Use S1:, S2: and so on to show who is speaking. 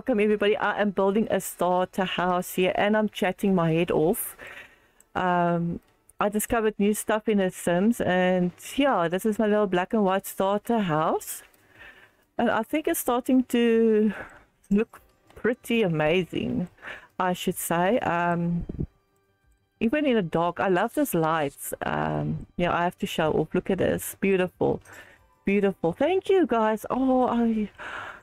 S1: welcome everybody. I am building a starter house here and I'm chatting my head off. I discovered new stuff in The Sims, and yeah, this is my little black and white starter house. And I think it's starting to look pretty amazing, I should say. Even in the dark, I love this lights. Yeah, I have to show off. Look at this. Beautiful. Beautiful. Thank you guys. Oh,